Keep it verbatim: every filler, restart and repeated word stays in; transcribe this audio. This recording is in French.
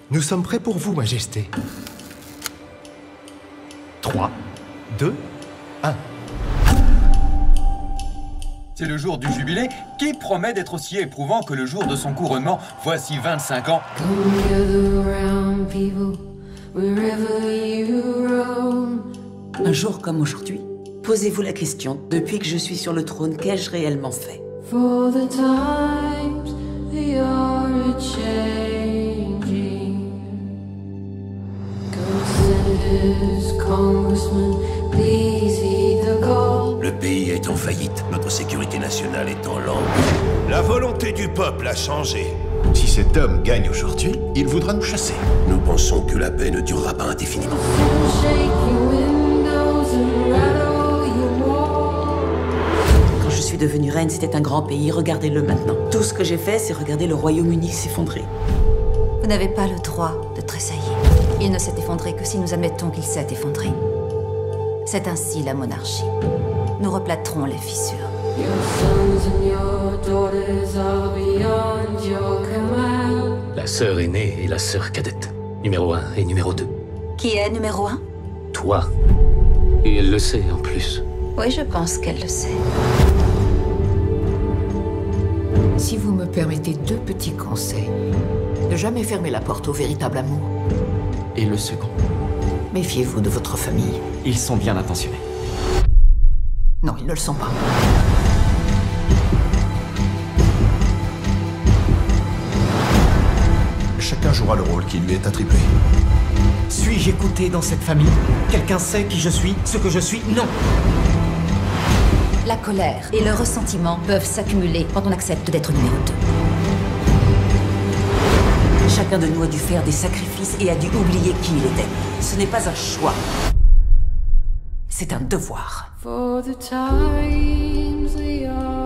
Nous sommes prêts pour vous, Majesté. trois, deux, un. C'est le jour du jubilé qui promet d'être aussi éprouvant que le jour de son couronnement, voici vingt-cinq ans. Un jour comme aujourd'hui, posez-vous la question, depuis que je suis sur le trône, qu'ai-je réellement fait? For the times they are a-changing. Go senators, congressmen, please heed the call. Le pays est en faillite, notre sécurité nationale est en lambe. La volonté du peuple a changé. Si cet homme gagne aujourd'hui, il voudra nous chasser. Nous pensons que la paix ne durera pas indéfiniment. Shake your windows and rattle your walls. Quand je suis devenue reine, c'était un grand pays, regardez-le maintenant. Tout ce que j'ai fait, c'est regarder le Royaume-Uni s'effondrer. Vous n'avez pas le droit de tressaillir. Il ne s'est effondré que si nous admettons qu'il s'est effondré. C'est ainsi la monarchie. Nous replâtrons les fissures. Your sons and your daughters are beyond your command. La sœur aînée et la sœur cadette. Numéro un et numéro deux. Qui est numéro un? Toi. Et elle le sait en plus. Oui, je pense qu'elle le sait. Si vous me permettez deux petits conseils. Ne jamais fermer la porte au véritable amour. Et le second? Méfiez-vous de votre famille. Ils sont bien intentionnés. Non, ils ne le sont pas. Chacun jouera le rôle qui lui est attribué. Suis-je écouté dans cette famille? Quelqu'un sait qui je suis, ce que je suis? Non. La colère et le ressentiment peuvent s'accumuler quand on accepte d'être numéro deux. Chacun de nous a dû faire des sacrifices et a dû oublier qui il était. Ce n'est pas un choix. C'est un devoir. For the times they are